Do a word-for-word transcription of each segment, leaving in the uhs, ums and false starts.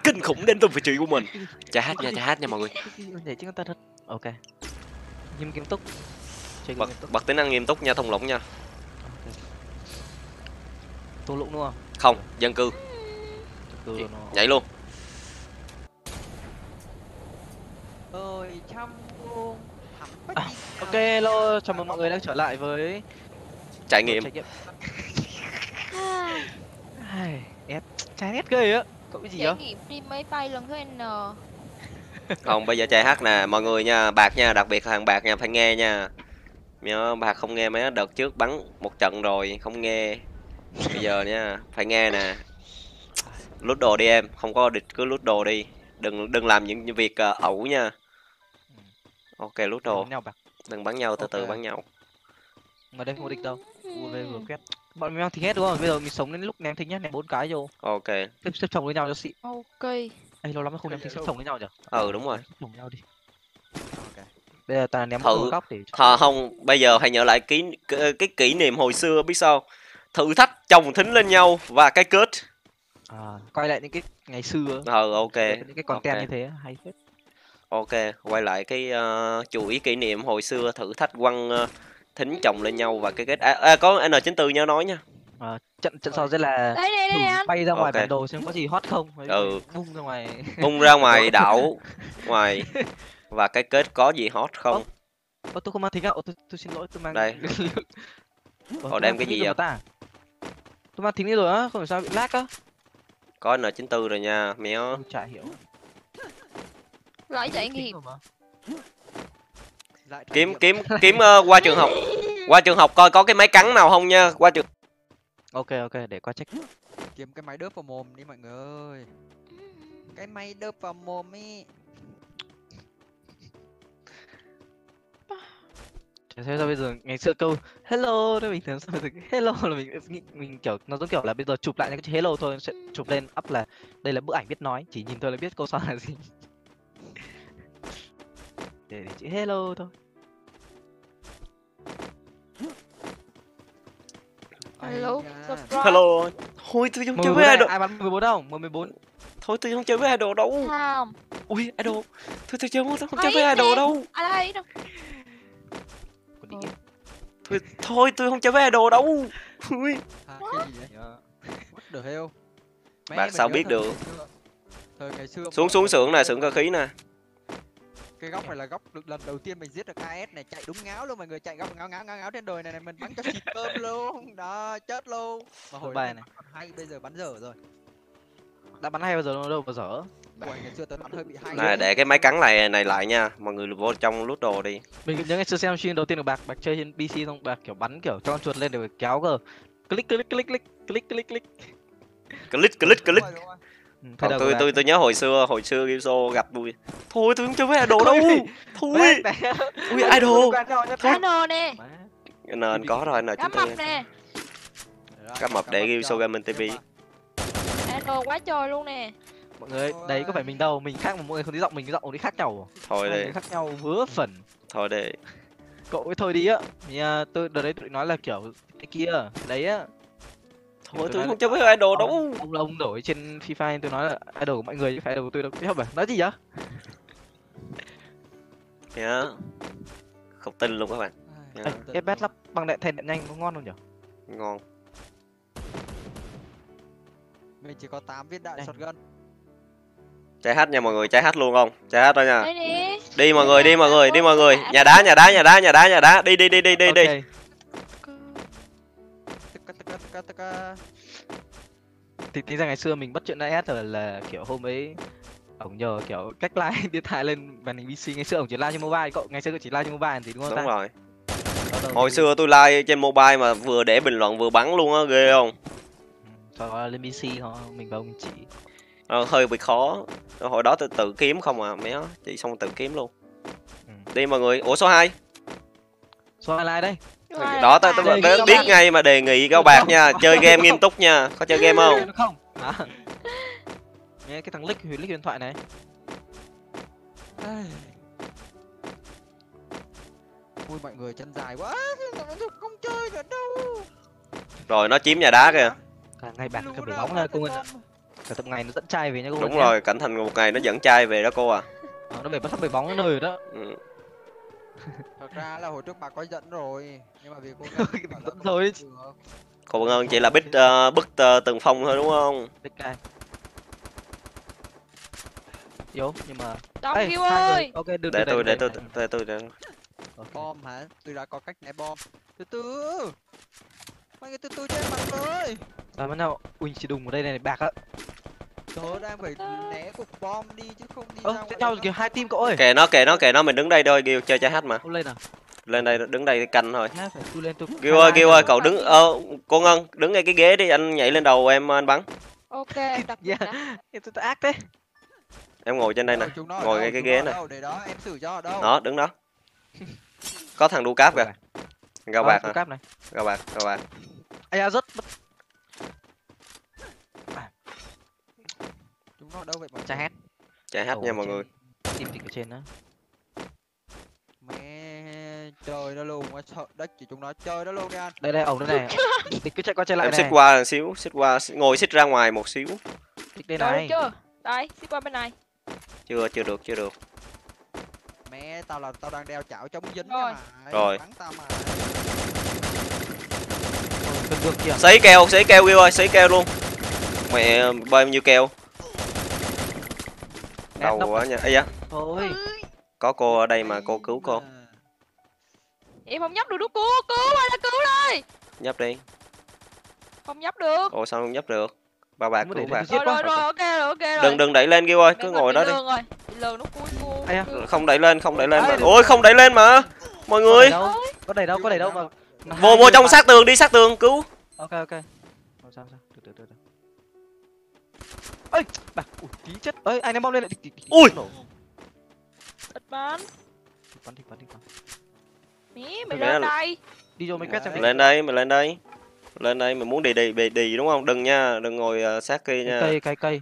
kinh khủng đến từ vị trí của mình. Chả hát nha, chả hát nha mọi người. Để chứ ta thật. Ok. Nghiêm nghiêm túc. Bật, bật tính năng nghiêm túc nha, thùng lũng nha. Thung lũng đúng không? Không, dân cư. Dân cư nhảy luôn. Ơi chăm luôn. À, ok, hello, chào mừng mọi người đã trở lại với trải nghiệm. Trải nghiệm. Ép, chán ghét ghê á. Cậu cái gì trải đó? nghiệm đi máy bay lần thứ N. Không, bây giờ trai hát nè, mọi người nha, bạc nha, đặc biệt là thằng bạc nha, phải nghe nha. Nhớ bạc không nghe mấy đợt trước bắn một trận rồi, không nghe. Bây giờ nha, phải nghe nè. Lút đồ đi em, không có địch cứ lút đồ đi. Đừng đừng làm những việc uh, ẩu nha. Ok, lút đồ. Đừng bắn nhau, từ okay. từ bắn nhau. Mà đây không có địch đâu. u vê vừa quét. Bọn mình mang thịt hết đúng không? Bây giờ mình sống đến lúc ném thịt nhá, ném bốn cái vô. Ok. Xếp xếp chồng với nhau cho xịn. Ok. Ê, lâu lắm mới không ném thịt xếp chồng với nhau nhỉ? Ừ đúng rồi. Chồng nhau đi. Ok. Bây giờ ta ném Thử... một góc để Hả không, bây giờ hãy nhớ lại ký cái, cái kỷ niệm hồi xưa biết sao? Thử thách chồng thính lên nhau và cái kết. À, quay lại những cái ngày xưa. Ừ ok. Những cái content okay. như thế hay phết. Ok, quay lại cái uh, chuỗi kỷ niệm hồi xưa thử thách quăng uh, thính chồng lên nhau và cái kết. À, à, có N chín mươi tư nhớ nói nha. À, trận trận sau sẽ là đây, đây, đây, anh. bay ra ngoài okay. bản đồ xem có gì hot không. Mấy ừ. Bung ra ngoài. Bung ra ngoài đảo ngoài và cái kết có gì hot không? Ô, tôi không mang thính à? Ô, tôi, tôi xin lỗi, tôi mang. Đây. Ồ, đem cái gì vậy? Ta? Tôi mang thính đi rồi á, không phải sao bị lag á. Có N chín mươi tư rồi nha, méo. Chả hiểu. Lại trải nghiệm. Kiếm kiếm kiếm uh, qua trường học. Qua trường học coi có cái máy cắn nào không nha, qua trường. Ok ok, để qua check. Kiếm cái máy đớp vào mồm đi mọi người ơi. Cái máy đớp vào mồm ý. Thế sao bây giờ ngày xưa câu hello đó bình thường sao bây giờ hello là mình mình, mình kiểu nó giống kiểu là bây giờ chụp lại cái chữ hello thôi, sẽ chụp lên up là đây là bức ảnh biết nói, chỉ nhìn thôi là biết câu sau là gì. để, để chữ hello thôi. Hello, surprise. Hello. Thôi tôi không chơi với idol. Ai bắn mười bốn không? mười bốn. Thôi tôi không chơi với idol đâu. Không. Ui idol. Thôi tôi chơi không, không chơi với idol đâu. Ai đây đâu. Thôi, thôi tôi không chơi với idol đâu. Ui. À, cái gì đấy? What the hell? Bạn sao biết được? Thời ngày xưa xuống xuống xưởng nè, xưởng cơ khí nè. Cái góc này là góc lần đầu tiên mình giết được a ét này, chạy đúng ngáo luôn mọi người, chạy góc ngáo ngáo ngáo ngáo trên đồi này này, mình bắn cho xịt cơm luôn. Đó, chết luôn. Mà hồi bài này còn hay, bây giờ bắn dở rồi. Đã bắn hay bao giờ đâu mà dở. Ủa, ngày xưa tôi bắn hơi bị hay. Này để cái máy cắn này này lại nha, mọi người vô trong lút đồ đi. Mình nhớ ngày xưa xem stream đầu tiên của bạc, bạc chơi trên pê xê xong bạc kiểu bắn kiểu cho con chuột lên để kéo cơ. Click click click click click click click. Click click click. Ừ, còn tôi tôi tôi nhớ hồi xưa hồi xưa Gilso gặp tôi. Thôi tôi không chơi với idol đâu. Thôi. Ui idol. Thôi nè. Nên có rồi N chín mươi tư. nè. Cá mập để Gilso Gaming ti vi. Idol quá trời luôn nè. Mọi người, đấy có phải mình đâu, mình khác mà mọi người không thấy giọng mình cái giọng đi khác nhau. Thôi đi. Khác nhau vớ phần. Thôi đi. Cậu ấy thôi đi á. Thì tôi đợt đấy tụi nói là kiểu cái kia, cái đấy á. Thôi tôi không chơi với idol đâu. Ông là ông đổi trên FIFA tôi nói là idol của mọi người chứ phải idol của tôi đâu. Biết không phải? Nói gì vậy? Nhớ. Không tin luôn các bạn. ép pê ét lắp bằng đèn thay điện nhanh có ngon không nhỉ? Ngon. Mình chỉ có tám viên đạn shotgun. Chạy hát nha mọi người, chạy hát luôn không? Chạy hát thôi nha. Đi, đi mọi người, đi mọi người, đi mọi người. Nhà đá, nhà đá, nhà đá, nhà đá, nhà đá. Đi đi đi đi đi đi. Thì tính ra ngày xưa mình bắt chuyện a ét là, là kiểu hôm ấy ổng nhờ kiểu cách like điện thoại lên màn hình pê xê, ngày xưa ổng chỉ like trên mobile, cậu ngày xưa cậu chỉ like trên mobile thì đúng không? Đúng ta? rồi. Hồi xưa tôi like trên mobile mà vừa để bình luận vừa bắn luôn á, ghê không? Sau đó lên pê xê thôi, mình vào mình chỉ. Ờ, hơi bị khó. Hồi đó tôi tự kiếm không à, méo, chỉ xong tự kiếm luôn. Ừ. Đi mọi người, ủa số hai. Số hai like đây. Đó tôi tôi biết ngay mà đề nghị Cao Bạc nha, chơi game nghiêm túc nha, có chơi game không? Không. À. Nghe cái thằng Lick huyền Lick huyền thoại này. Ui mọi người chân dài quá, không chơi nữa đâu. Rồi nó chiếm nhà đá kìa. À, ngay bạn cái bể bóng là công an. cả tập ngày nó dẫn trai về nha cô. Đúng nhé. rồi, cẩn thận một ngày nó dẫn trai về đó cô à. Ờ, nó về bắt sắp về bóng cái nơi rồi đó. Ừ. Thật ra là hồi trước bà có dẫn rồi, nhưng mà vì cô Cái bảo là dẫn không rồi. được. Cô Vân Ơn chỉ là bích uh, bức uh, từng phong thôi đúng không? Đích cai. Yếu nhưng mà. Đông Ê, Gil hai người. ơi. Ok, được Để được tôi để tôi đây, để tôi để Ok. Bom hả? Tôi đã có cách né bom. Từ từ. Mọi người từ từ cho em bắn với. Rồi bắt đầu. Ui chỉ đùng ở đây này bạc á. Tớ đang phải né cục bom đi chứ không đi Ơ, ra thế ngoài nhau đó. kiểu hai team cậu ơi. kệ nó kệ nó kệ nó mình đứng đây thôi Gil chơi trái hát mà. Cô lên à? Lên đây đứng đây canh thôi. Nhá, phải tôi lên tôi. Gil ơi Gil ơi cậu đứng ờ cô Ngân đứng ngay cái ghế đi anh nhảy lên đầu em anh bắn. Ok, em đặt Yeah. yeah. đã. Tôi, tôi ác thế. Em ngồi trên đây nè. Đâu, chúng nó ở Ngồi đâu? ngay cái Chúng ghế nó ở này. đâu? Để đó em xử cho ở đâu? Đó đứng đó. Có thằng đu cáp kìa. Gao bạc hả? Cáp này. Gao bạc, gao bạc. Ai da rất. Chúng nó ở đâu vậy bọn? Chả hết. Chạy hát nha mọi người. Team thì ở trên đó. Mẹ trời nó luôn quá sợ đất chỉ chúng nó chơi đó luôn đi anh. Đây đây ổng đây này. Địch cứ chạy qua chạy lại Em này. xích qua một xíu, xích qua ngồi xích ra ngoài một xíu. Địch đây Rồi được này. chưa? Đây, xích qua bên này. Chưa chưa được, chưa được. Mẹ tao là tao đang đeo chảo chống dính Rồi. mà. Rồi. Bắn tao mà. Được được kìa. Sấy keo, sấy keo Gil ơi, sấy keo luôn. Mẹ bao nhiêu keo. Đầu quá nha. Ây da, Thôi. có cô ở đây mà cô cứu cô. Em không nhấp được đúng cứu, cứu ơi là cứu đây. Nhấp đi. Không nhấp được. Ồ sao không nhấp được? Ba bạc Không có cứu để bạc. lên giết Rồi quá. rồi rồi, ok rồi, ok rồi. Đừng đừng đẩy lên Gil ơi, cứ Mẹ ngồi đó bị đi. lường rồi. Bị lường nó cúi cua. Ai da. Không đẩy lên, không đẩy lên Ai mà. được. Ôi không đẩy lên mà. Mọi Có người. đẩy đâu? Có đẩy đâu, có đẩy đâu mà. Vô vô trong sát tường đi, sát tường cứu. Ok ok. Không sao sao. Được được được. được. Ơi, bạc. Ui, tí chết. Ơi, anh em bom lên lại. Ui. Ít bắn. Bắn đi, bắn đi, bắn. Mí, mày Mẹ lên là- đây. Đi vô mấy quét xem đi. Lên đây, mình lên đây. Lên đây mình muốn đi đi đi, đi đúng không? Đừng nha, đừng ngồi uh, sát kia Cái nha. cây, cây cây.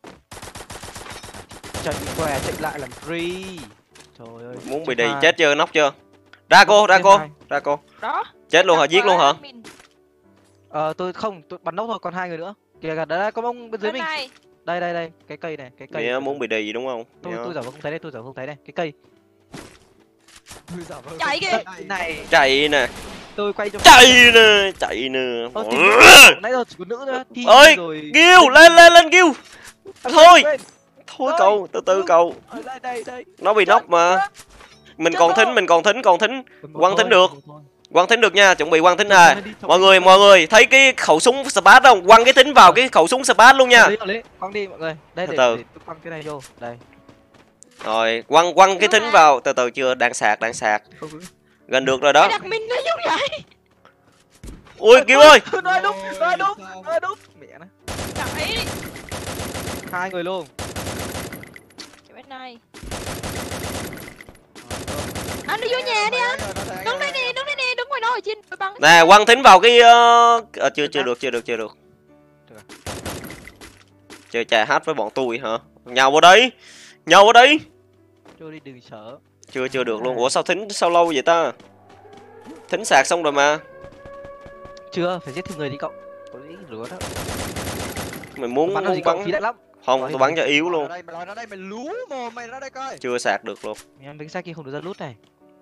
Chạy què chạy lại làm free. Trời ơi. Muốn bị chết đi hai. chết chưa, nóc chưa? Ra cô, ra Chết cô, hai. ra cô. Đó. Chết luôn hả? Giết luôn hả? Mình. Ờ tôi không, tôi bắn nóc thôi, còn hai người nữa. Kìa kìa, đấy có ông bên dưới Bên mình. này. Đây đây đây, cái cây này, cái cây. Mẹ muốn bị đi đúng không? Tôi Mẹ tôi giả vờ không thấy đây, tôi giả vờ không thấy đây, cái cây. Tôi giả vờ Chạy không kìa. thấy Cái này chạy nè, tôi quay cho. chạy nè, chạy nè. Ơ, thì nãy giờ chỉ có nữ nữa. Thi Ơi, rồi. Gil lên lên lên Gil. Thôi, thôi Ơi. cậu, từ từ cậu. Ở đây đây đây. Nó bị nóc mà. Mình Chết còn rồi. thính, mình còn thính, còn thính. Quăng thính được. Thôi. Quăng thính được nha, chuẩn bị quăng thính à. Đi, đi, Mọi người, mọi người thấy cái khẩu súng Spat không? Quăng cái thính vào cái khẩu súng Spat luôn nha. Lấy, lấy, quăng đi mọi người. Đây Từ để, từ. để tôi quăng cái này vô. Đây. Rồi, quăng quăng cái Đúng thính rồi. vào, từ từ chưa, đang sạc, đang sạc. Không cứ. Gần được rồi Mày đó. đặt mình nó như vậy. Ui Gil ơi. Nói đúng, nói đúng, Sao? nói đúng. Mẹ nó. Chạy. Hai người luôn. Chạy bên này. Anh đi vô nhà đi anh. Đứng đây đi, đứng đây đi, đứng ngoài đó ở trên đôi băng. Nè, quăng thính vào cái uh... à, chưa chưa được, chưa được, chưa được. Được à? Chơi chạy hát với bọn tôi hả? Nhào vào đây. Nhào vào đây. Cho đi đừng sợ. Chưa chưa được luôn. Ủa sao thính sao lâu vậy ta? Thính sạc xong rồi mà. Chưa, phải giết thêm người đi cậu. Có ý rửa đó. Mình muốn Bắn nó gì muốn cậu bắn. phí đại lắm. Không, tôi bắn cho yếu Mày luôn. ra đây, mày ra đây, mày lú mồm mày ra đây coi. Chưa sạc được luôn. Em đánh xa kia không được ra lút này.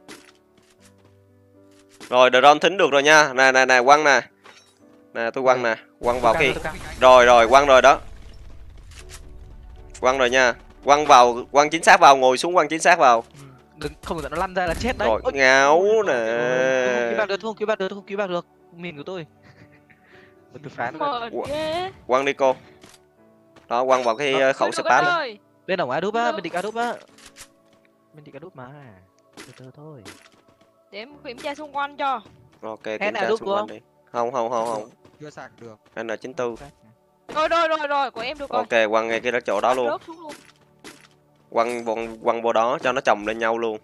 Rồi, drone thính được rồi nha. Nè nè nè, quăng nè. Nè tôi quăng nè, quăng vào Tôi cái. căng, tôi căng. Rồi rồi, quăng rồi đó. Quăng rồi nha. Quăng vào, quăng chính xác vào, ngồi xuống quăng chính xác vào. Ừ, đừng không được nó lăn ra là chết đấy. Rồi, Ôi, ngáo nè. tôi không cứu bác được, tôi không cứu bác được, tôi không cứu bác được. Mình của tôi. Một từ phán. Mệt Ủa? ghê. Quăng đi cô. Đó, quăng vào cái Đó. uh, khẩu Được Spat. anh ơi. Bên ổng Adup á, Được. bên địch Adup á. Bên địch Adup mà. Từ từ thôi. Để em kiểm tra xung quanh cho. Ok, Hết kiểm à, tra đúng xung quanh không? đi. Không, không, không, không. Chưa sạc được. N chín tư. Rồi rồi rồi rồi, của em được rồi. Ok, quăng ngay cái đó chỗ đó luôn. Rớt xuống luôn. Quăng quăng quăng vô đó cho nó chồng lên nhau luôn.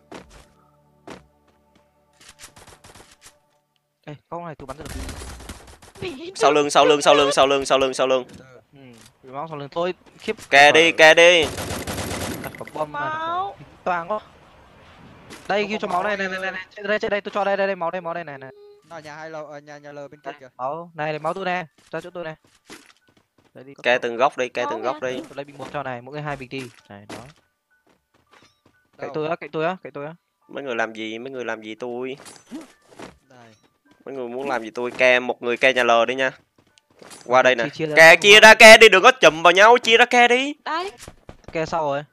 Ê, con này tôi bắn ra được. Mẹ Sau lưng, sau lưng, sau lưng, sau lưng, sau lưng, sau lưng. Ừ, bị máu sau lưng thôi. Khiếp. Kè đi, kè đi. Đặt quả bom mà. máu. Toàn quá. Đây Không ghi có cho máu máu này này anh này ơi. này. Trên đây trên đây tôi cho đây đây đây máu đây máu đây này này. Nào nhà hai lầu, ờ, nhà nhà lờ bên kia kìa. Máu này này máu tôi nè, cho chỗ tôi nè. Đấy đi. Ke từng góc đi, ke Ngon từng góc nha. đi. Tôi lấy bình một cho này, mỗi người hai bình đi. Này đó. Cậy Đâu? tôi á, cậy tôi á, cậy tôi á. Mấy người làm gì, mấy người làm gì tôi? Đây. Mấy người muốn làm gì tôi? Ke một người ke nhà L đi nha. Qua Ok, đây nè. chia- chia ra Ke các chia món. ra ke đi, đừng có chùm vào nhau, chia ra ke đi. Đây. Ke sau rồi.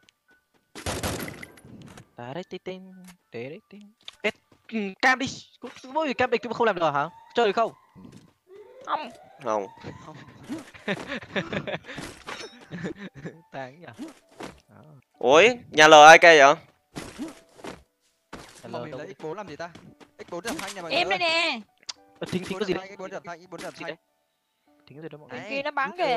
Đá đấy tinh tinh, tế đấy tinh. Ết, ừ, cam đi. Có- Mỗi người cam địch tôi không làm được hả? Chơi được không? Không. Không. Tàng nhỉ. Đó. Ủa, nhà L ai ke vậy? Mà mình Đâu lấy đi. x bốn làm gì ta? x bốn giảm thanh nha mọi Em người. đây nè. Ờ, Thính thính có gì đấy? x bốn giảm thanh, x bốn giảm Gì thanh. đấy? Thính có gì đó mọi người. Bên kia nó bắn kìa.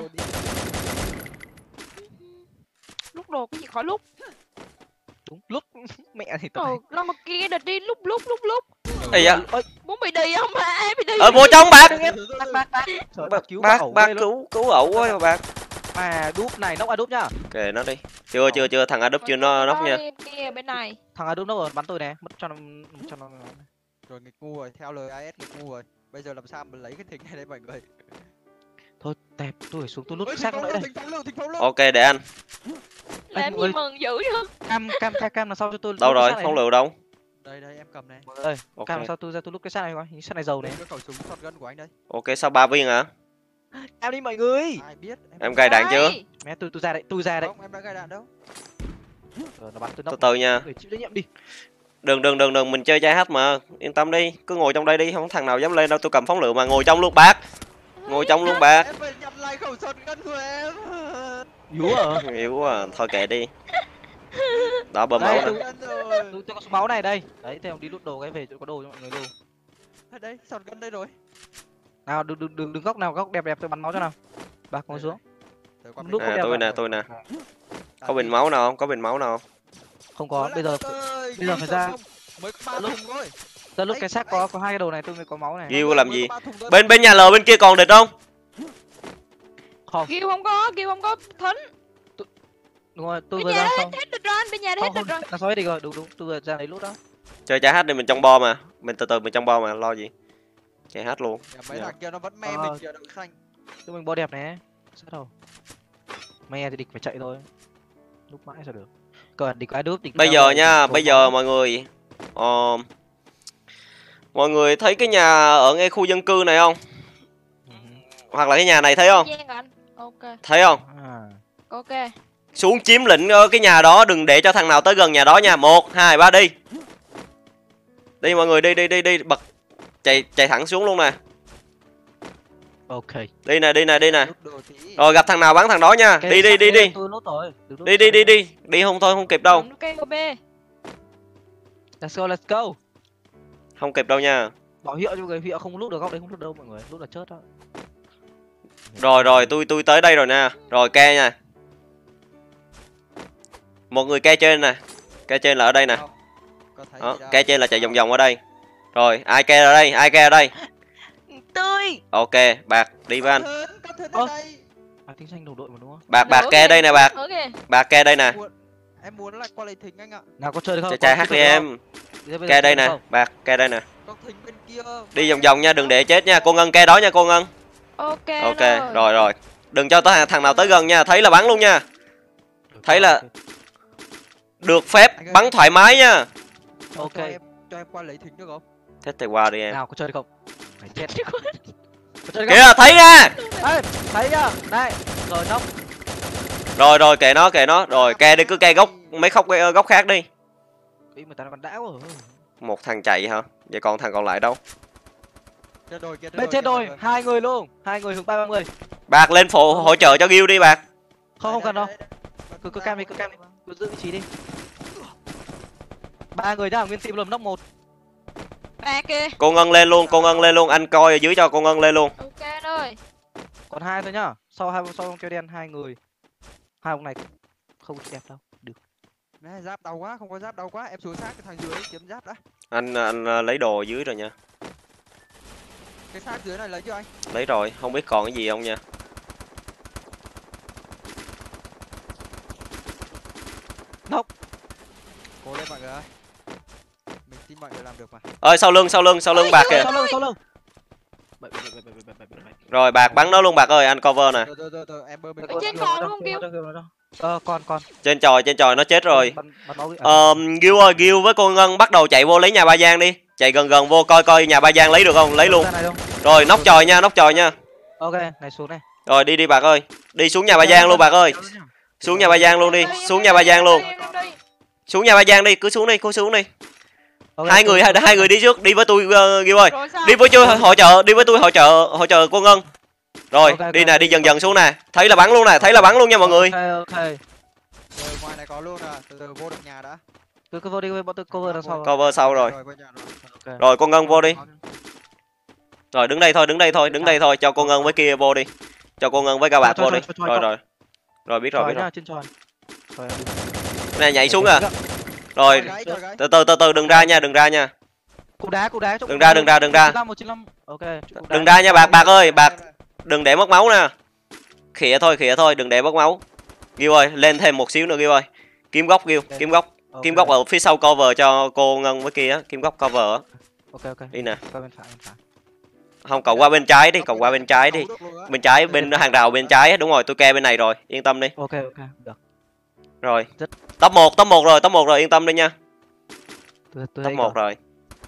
Lúc đồ cái gì khỏi lúc. Đúng, lúc mẹ thì tôi Ờ, lo mà kia đợt đi lúc lúc lúc lúc. Ây da. Ôi, Muốn bị đi không mà ai bị đi. Ở vô trong bạc. bác bác bác. Trời, bác cứu Bác, ẩu bác ghê luôn. cứu, cứu ẩu quá bác. À, đúp này, nóc à đúp nhá. Kệ nó đi. Chưa, chưa, chưa, thằng Adopt chưa nó nóc nha. Kia bên này. Thằng à đúp nóc rồi, bắn tôi nè, mất cho nó cho nó. Rồi nghịch ngu rồi, theo lời i ét nghịch ngu rồi. Bây giờ làm sao mình lấy cái thing này đây mọi người. Thôi, tẹp, tôi phải xuống tôi lút Ôi, cái xác thình nó phóng đây. lưng, thình phóng lưng, thình phóng lưng. Ok, để anh. Làm mọi người- gì mừng dữ vậy? Cam cam cam cam là sau cho tôi. Đâu lút cái rồi, xác này phóng nhá. lựu đâu? Đây đây em cầm này. Mọi người ơi, Ok. cam là sau tôi ra tôi lút cái xác này coi, xác này dầu này. Đây cái khẩu súng shotgun của anh đây. Ok, sao ba viên hả? Cam đi mọi người. Ai biết. Em không cài biết. đạn chưa? Đây. Mẹ tôi tôi ra đây, tôi ra đây. Không, em đã cài đạn đâu. Rồi nó bắn tôi Từ nóc. từ nha. Người chịu trách nhiệm đi. Đừng, đừng, đừng, đừng, mình chơi chai hát mà. Yên tâm đi, cứ ngồi trong đây đi, không thằng nào dám lên đâu, tôi cầm phóng lựu mà ngồi trong luôn bác. Ngồi trong luôn bác. Em phải nhặt lại khẩu shotgun của em. Yếu à? Yếu quá, thôi kệ đi. Đó, bơm Đây, máu nè. tôi- Shotgun rồi. Tôi, tôi có số máu này đây. Đấy, thế ông đi lút đồ cái về chỗ có đồ cho mọi người luôn. Ở đây, shotgun đây rồi. Nào, đừng đừng đừng, đừng góc nào, góc đẹp đẹp tôi bắn máu cho nào. Bạc ngồi xuống. Tới qua Lúc mình. có À, đẹp tôi à? nè, tôi nè. Đạn Có bình đi. máu nào không? Có bình máu nào không? Không có, Ôi, bây giờ lại ơi, bây giờ ghi phải số ra- không. Mới có ba Lúc- thùng thôi. ra lúc Ấy, cái xác ấy. có có hai cái đồ này tôi mới có máu này. Ghiêu làm Mới gì? có ba thùng thôi. Bên bên nhà L bên kia còn địch không? Không, Kêu không có, kêu không có thính. đúng rồi, tôi Bên vừa nhà ra hết xong. hết được rồi, bên nhà hết Không được không, rồi. là sao hết đi rồi, đúng đúng, tôi vừa ra lấy lút đó. Chơi chai hát đi, mình trong bo mà. Mình từ từ mình trong bo mà, lo gì. Chai hát luôn. Kìa, mấy Dạ. thằng kia nó vẫn me Ờ. mình kìa đậu xanh. Tôi mình bo đẹp nè. Sát đầu. Me thì địch phải chạy thôi. Lúc mãi sao được. Còn địch ai đúp địch. Bây đâu giờ rồi, nha, đổ bây máu. giờ mọi người ờ, mọi người thấy cái nhà ở ngay khu dân cư này không? Ừ. Hoặc là cái nhà này thấy không? Giang anh. Ok. Thấy không? À. Ok. Xuống chiếm lĩnh ờ, cái nhà đó, đừng để cho thằng nào tới gần nhà đó nha. Một, hai, ba đi. Đi mọi người, đi đi đi đi, bật chạy chạy thẳng xuống luôn nè. Ok. Đi nè, đi nè, đi nè. Lút đồ tí. Rồi gặp thằng nào bắn thằng đó nha. Cái Đi đi xác đi đấy đi. Tôi lút rồi. đừng lút Đi đi rồi. đi đi. Đi không thôi không kịp đâu. Ok, B. Let's go, let's go. Không kịp đâu nha. Bảo hiệu cho mọi người, hiệu không lút được góc đấy, không lút đâu mọi người, lút là chết đó. Rồi rồi, tôi tôi tới đây rồi nè. Rồi ke nha. Một người ke trên nè. Ke trên là ở đây nè. Không, có thấy Đó, gì đâu. ke trên là chạy vòng vòng ở đây. Rồi, ai ke ở đây? Ai ke ở đây? Tươi. Ok, bạc đi với anh. Có thớn, có thớn Ơ. ở đây. À, tiếng xanh đồng đội mà đúng không? Bạc bạc ke đây nè bạc. Ở kìa. Bạc ke đây nè. Em muốn- Em muốn lại qua lấy thính anh ạ. Nào có chơi được không? Chơi Có chai chơi hát đi được em. không? Bây giờ Ke đây chơi được nè, không? bạc ke đây nè. Có thính bên kia. Đi vòng vòng nha, đừng để chết nha. Cô Ngân ke đó nha cô Ngân. Ok. Ok, rồi rồi. Đừng cho tới thằng nào tới gần nha, thấy là bắn luôn nha. Thấy là được phép Anh ơi. bắn thoải mái nha. Cho- Ok. Cho em, cho em qua lấy thính được không? Thế thì qua đi em. Nào có chơi được không? Phải chết. Có chơi được Kìa, thấy nha. không? Ê, thấy chưa? Đây, rồi nóc. Rồi rồi kệ nó, kệ nó. Rồi ke đi, cứ ke góc mấy khóc góc khác đi. Ý mà tao còn đã quá. Một thằng chạy hả? Vậy còn thằng còn lại đâu? Chết rồi, kia Bên trên đồi, hai người luôn, hai người hướng ba ba người. Bạc lên phụ hỗ trợ cho Gil đi bạc. Không không cần đâu. Cứ cứ cam đi, cứ cam đi. Cứ giữ vị trí đi. Ba người nhá, nguyên team lầm nóc một. Ba kia. Cô Ngân lên luôn, cô Ngân lên luôn, anh coi ở dưới cho cô Ngân lên luôn. Ok anh ơi. Còn hai thôi nhá. Sau hai sau ông kêu đen hai người. Hai ông này không đẹp đâu. Được. Này, giáp đau quá, không có giáp đau quá. Em xuống sát cái thằng dưới ấy, kiếm giáp đã. Anh anh ờ, lấy đồ ở dưới rồi nha. Cái xác dưới này lấy chưa anh? Lấy rồi, không biết còn cái gì không nha. Nóc. Cố lên mọi người ơi. Mình tin mọi người làm được mà. Ơi sau lưng, sau lưng, sau lưng bạc kìa. Sau lưng, sau lưng. Bảy, bảy, bảy, bảy, bảy, bảy, bảy, bảy. Rồi bạc bắn nó luôn bạc ơi, anh cover nè. Từ từ từ từ em bơm bên Ở ngoài. trên còn luôn kêu. Ờ con con. Trên chòi, trên chòi nó chết rồi. Bắn, bắn máu đi. À, Ờ, Gil ơi, Gil với cô Ngân bắt đầu chạy vô lấy nhà Ba Giang đi. Chạy gần gần vô coi coi nhà Ba Giang lấy được không, lấy luôn. ra này không? Rồi nóc chòi nha, nóc chòi nha. Ok, này xuống này. Rồi đi đi bạc ơi. Đi xuống nhà Ba Giang luôn bạc ơi. Xuống nhà Ba Giang luôn đi, xuống nhà Ba Giang luôn. Xuống nhà Ba Giang đi, cứ xuống đi, cứ xuống đi. Ok, Hai xuống, người xuống, hai, hai người đi trước, đi với tôi uh, Gil ơi. Rồi sao? Đi với tôi hỗ trợ, đi với tôi hỗ trợ, hỗ trợ cô Ngân. Rồi, Ok, ok, đi nè, ok. đi dần dần xuống nè. Thấy là bắn luôn nè, thấy là bắn luôn nha mọi người. Ok ok. Rồi ngoài này có luôn à, từ từ vô được nhà đã. Cứ cứ vô đi, bọn tôi cover đằng sau. Cover sau rồi. Rồi vô nhà rồi. Ok. Rồi cô Ngân vô đi. Rồi đứng đây thôi, đứng đây thôi, đứng đây thôi, cho cô Ngân với kia vô đi. Cho cô Ngân với Cao Bạc Cho, vô cho, đi. cho, cho, Rồi cho. rồi. Rồi biết rồi, Tròn biết rồi. nhá, trên tròn. Rồi. Nè nhảy xuống à. Rồi, Gái, cho gái. từ từ từ từ đừng ra nha, đừng ra nha. Cú đá, cú đá. Đừng ra, đừng ra, đừng ra. một chín lăm. Ok. cú đá. Đừng ra nha bạc, bạc ơi, bạc đừng để mất máu nè. Khịa thôi, khịa thôi, đừng để mất máu. Gil ơi, lên thêm một xíu nữa Gil ơi. Kiếm góc Gil, kiếm góc. Ok. Kiếm góc ở phía sau cover cho cô Ngân với kia, kiếm góc cover á. Ok ok. Đi nè. Qua bên phải, bên phải. Không, cậu qua bên trái đi, cậu qua bên trái đi. Đấu được luôn á. Bên trái, bên hàng rào bên trái á, đúng rồi, tôi ke bên này rồi, yên tâm đi. Ok ok, được. Rồi. Rất- Top một, top một rồi, top một rồi, yên tâm đi nha. Tôi tôi Top đây một rồi.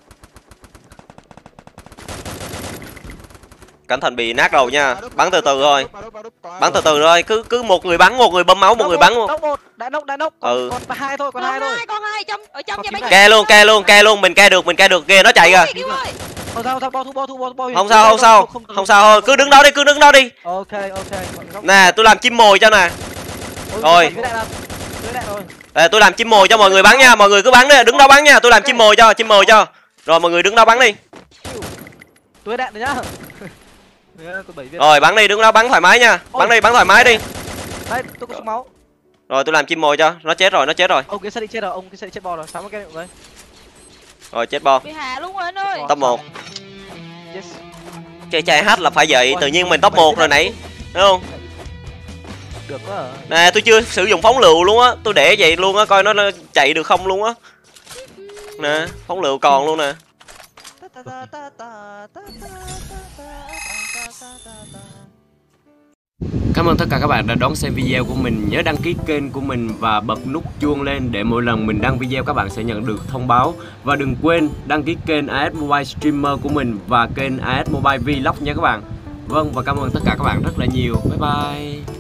Cẩn thận bị nát đầu nha. Bắn từ từ thôi. Bắn từ từ thôi, cứ cứ một người bắn, một người bấm máu, một người bắn. Nóc một, đã nóc, đã nóc. Còn, Ừ. còn hai thôi, còn Còn hai thôi. hai, còn hai trong ở trong Còn nhà chín bánh. bảy. Ke luôn, ke luôn, ke luôn, mình ke được, mình ke được kìa, nó chạy kìa. Gil ơi. Không sao, không sao, bo thu, bo thu, bo thu, bo thu. Không sao, không sao. Không sao thôi, cứ đứng đó đi, cứ đứng đó đi. Ok ok. còn góc- Nè, tôi làm chim mồi cho nè. Ôi, rồi. với đại là- với đại rồi. Ê, tôi làm chim mồi cho mọi người bắn nha, mọi người cứ bắn đi, đứng đó bắn nha, tôi làm chim mồi cho, chim mồi cho. Rồi mọi người đứng đó bắn đi. Tôi đạn rồi nhá. Nhá, tôi bảy viên. Rồi bắn đi, đứng đó bắn thoải mái nha. Bắn đi, bắn thoải mái đi. Đây, tôi có súng máu. Rồi tôi làm chim mồi cho, nó chết rồi, nó chết rồi. Ông kia sẽ đi chết rồi, ông kia sẽ đi chết bo rồi. Sao mà cái này đấy? Rồi chết bo. Bị hạ luôn rồi anh ơi. Top một. Yes. Chơi chạy hát là phải vậy, tự nhiên mình top một rồi nãy. Đúng không? Được quá à. Nè, tôi chưa sử dụng phóng lựu luôn á, tôi để vậy luôn á, coi nó, nó chạy được không luôn á. Nè, phóng lựu còn luôn nè. Cảm ơn tất cả các bạn đã đón xem video của mình. Nhớ đăng ký kênh của mình và bật nút chuông lên để mỗi lần mình đăng video các bạn sẽ nhận được thông báo. Và đừng quên đăng ký kênh a ét Mobile Streamer của mình và kênh a ét Mobile Vlog nha các bạn. Vâng, và cảm ơn tất cả các bạn rất là nhiều. Bye bye.